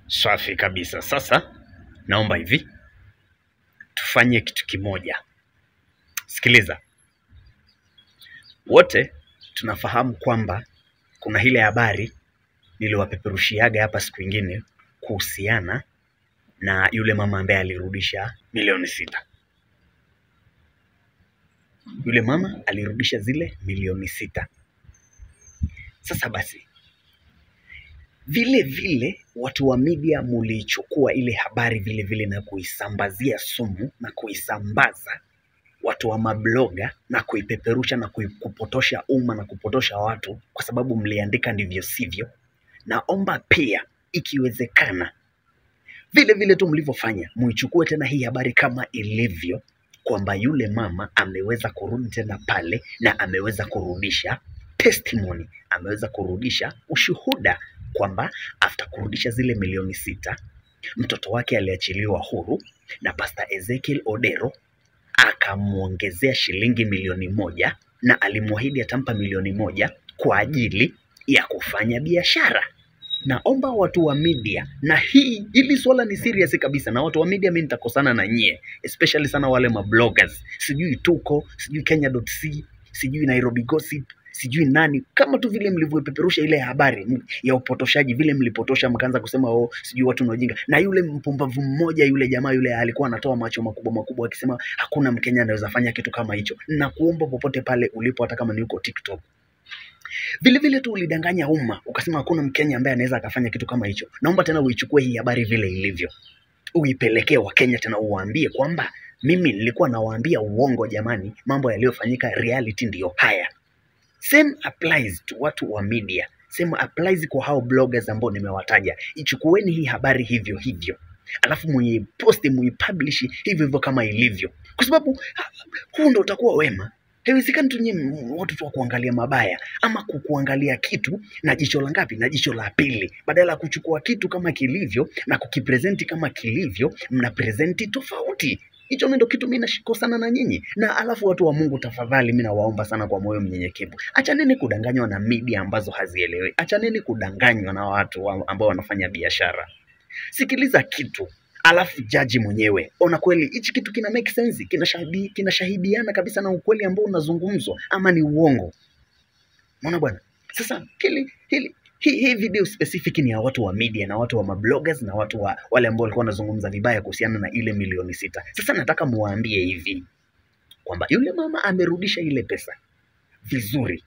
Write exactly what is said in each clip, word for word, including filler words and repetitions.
Safi kabisa. Sasa naomba hivi tufanye kitu kimoja. Sikiliza, wote tunafahamu kwamba kuna ile habari niliwapeperushiaga hapa siku ingine kuhusiana na yule mama ambaye alirudisha milioni sita. Yule mama alirudisha zile milioni sita. Sasa basi, vile vile watu wa media mulichukua ile habari vile vile na kuisambazia sumu na kuisambaza watu wa mabloga na kuipeperusha na kupotosha umma na kupotosha watu, kwa sababu mliandika ndivyo sivyo. Naomba pia ikiwezekana vile vile tu mlivyofanya muichukue tena hii habari kama ilivyo, kwamba yule mama ameweza kurudi tena pale na ameweza kurudisha testimony, ameweza kurudisha ushuhuda kwamba after kurudisha zile milioni sita mtoto wake aliachiliwa huru na Pastor Ezekiel Odero akamuongezea shilingi milioni moja na alimwahidi atampa milioni moja kwa ajili ya kufanya biashara. Naomba watu wa media, na hii hili swala ni serious kabisa, na watu wa media mimi nitakosana na nyie, especially sana wale mabloggers, sijui Tuko, sijui Kenya dot c, sijui Nairobi Gossip, sijui nani, kama tu vile mlivyopeperusha ile habari ya upotoshaji, vile mlipotosha mkaanza kusema oh sijui watu ni wajinga. Na yule mpumbavu mmoja, yule jamaa yule alikuwa anatoa macho makubwa makubwa akisema hakuna Mkenya anaweza fanya kitu kama hicho. Na kuomba popote pale ulipo, hata kama ni uko TikTok, vile vile tu ulidanganya umma ukasema hakuna Mkenya ambaye anaweza akafanya kitu kama hicho. Naomba tena uichukue hii habari vile ilivyo, uipelekee Wakenya tena uwaambie kwamba mimi nilikuwa nawaambia uongo jamani, mambo yaliyofanyika reality ndiyo haya. Same applies to watu wa media, same applies kwa hao bloggers ambao nimewataja. Ichukueni hii habari hivyo hivyo, alafu muiposti, muipublish hivyo hivyo kama ilivyo, kwa sababu huu ndio utakuwa wema. Haiwezekani tu nyinyi watu tu kuangalia mabaya ama kukuangalia kitu na jicho la ngapi, na jicho la pili, badala ya kuchukua kitu kama kilivyo na kukipresenti kama kilivyo, mna presenti tofauti. Hicho ndio kitu mimi nashikosana na nyinyi. Na alafu watu wa Mungu, tafadhali mimi nawaomba sana kwa moyo mnyenyekevu, achaneni kudanganywa na media ambazo hazielewi. Achaneni kudanganywa na watu ambao wanafanya biashara. Sikiliza kitu alafu jaji mwenyewe, ona kweli hichi kitu kina make sense, kina shahidi, kina shahidiana kabisa na ukweli ambao unazungumzwa ama ni uongo. Unaona bwana? Sasa hili hili hii hii video specific ni ya watu wa media na watu wa mabloggers na watu wa wale ambao walikuwa wanazungumza vibaya kuhusiana na ile milioni sita. Sasa nataka muwaambie hivi kwamba yule mama amerudisha ile pesa vizuri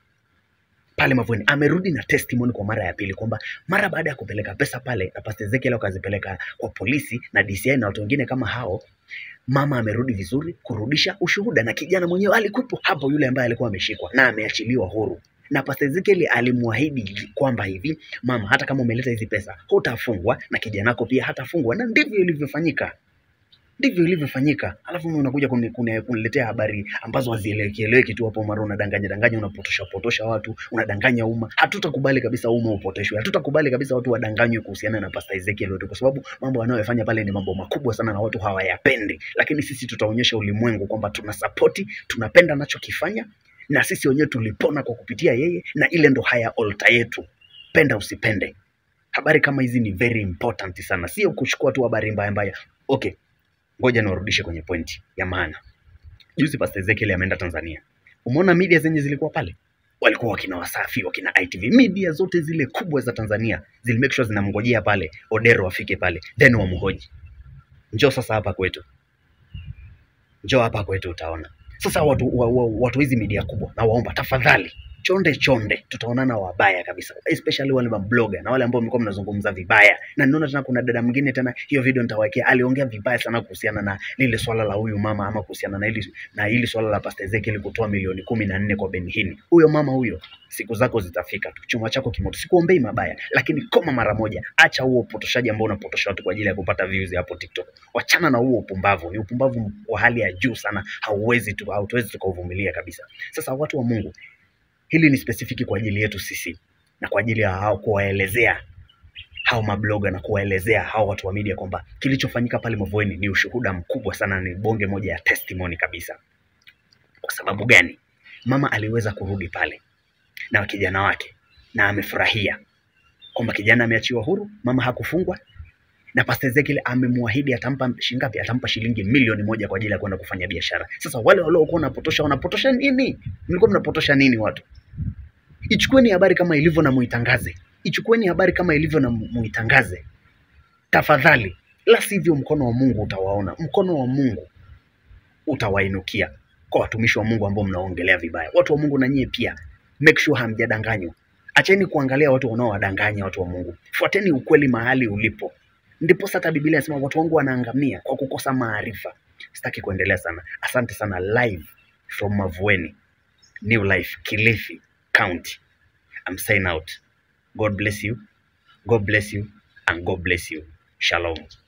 pale Mavueni, amerudi na testimony kwa mara ya pili kwamba mara baada ya kupeleka pesa pale na Pastor Ezekiel akazipeleka kwa polisi na D C I na watu wengine kama hao, mama amerudi vizuri kurudisha ushuhuda, na kijana mwenyewe alikuwepo hapo, yule ambaye alikuwa ameshikwa na ameachiliwa huru. Na Pastor Ezekiel alimwahidi kwamba hivi, mama, hata kama umeleta hizi pesa hutafungwa na kijanako pia hatafungwa, na ndivyo ilivyofanyika. Ndivyo ilivyofanyika. Alafu mimi unakuja kuniletea habari ambazo hazieleweki tu hapo, mara unadanganya danganya, unapotosha potosha watu, unadanganya umma. Hatutakubali kabisa umma upoteshwe. Hatutakubali kabisa watu wadanganywe kuhusiana na Pastor Ezekiel, kwa sababu mambo anayofanya pale ni mambo makubwa sana na watu hawayapendi. Lakini sisi tutaonyesha ulimwengu kwamba tuna support, tunapenda anachokifanya, na sisi wenyewe tulipona kwa kupitia yeye, na ile ndo haya altar yetu. Penda usipende. Habari kama hizi ni very important sana. Sio kuchukua tu habari mbaya mbaya. Okay. Ngoja niwarudishe kwenye pointi ya maana. Juzi Pastor Ezekiel ameenda Tanzania. Umeona media zenye zilikuwa pale? Walikuwa wakina Wasafi, wakina I T V, media zote zile kubwa za Tanzania zili make sure zinamngojea pale Odero afike pale, then wamhoji. Njoo sasa hapa kwetu. Njoo hapa kwetu utaona. Sasa watu wa, wa, watu hizi media kubwa, na waomba tafadhali, chonde chonde, tutaonana wabaya kabisa, especially wale blogger na wale ambao mlikuwa mnazungumza vibaya. Na ninaona tena kuna dada mwingine tena, hiyo video nitawekea, aliongea vibaya sana kuhusiana na lile swala la huyu mama, ama kuhusiana na hili na hili swala la Pastor Ezekiel kutoa milioni kumi na nne kwa Benhini. Huyo mama huyo, siku zako zitafika tu, chuma chako kimoto. Sikuombei mabaya, lakini koma mara moja, acha huo upotoshaji ambao unapotosha watu kwa ajili ya kupata views hapo TikTok. Wachana na huo upumbavu, ni upumbavu wa hali ya juu sana, hauwezi tu hauwezi tukauvumilia kabisa. Sasa watu wa Mungu, hili ni specific kwa ajili yetu sisi na kwa ajili ya hao, kuwaelezea hao mabloga na kuwaelezea hao watu wa media kwamba kilichofanyika pale Mavueni ni ushuhuda mkubwa sana, ni bonge moja ya testimony kabisa. Kwa sababu gani? Mama aliweza kurudi pale na kijana wake na amefurahia kwamba kijana ameachiwa huru, mama hakufungwa, Na Pastor Ezekiel amemwahidi atampa shingapi? Atampa shilingi milioni moja kwa ajili ya kwenda kufanya biashara. Sasa wale waliokuwa wanapotosha, wanapotosha nini? Mlikuwa mnapotosha nini watu? Ichukueni habari kama ilivyo na muitangaze. Ichukueni habari kama ilivyo na muitangaze. Tafadhali. La sivyo mkono wa Mungu utawaona. Mkono wa Mungu utawainukia kwa watumishi wa Mungu ambao mnaongelea vibaya. Watu wa Mungu na nyie pia, make sure hamjadanganywa. Acheni kuangalia watu wanaowadanganya watu wa Mungu. Fuateni ukweli mahali ulipo. Ndipo sasa Biblia inasema watu wangu wanaangamia kwa kukosa maarifa. Sitaki kuendelea sana. Asante sana. Live from Mavueni, New Life, Kilifi County. I'm saying out. God bless you. God bless you and God bless you. Shalom.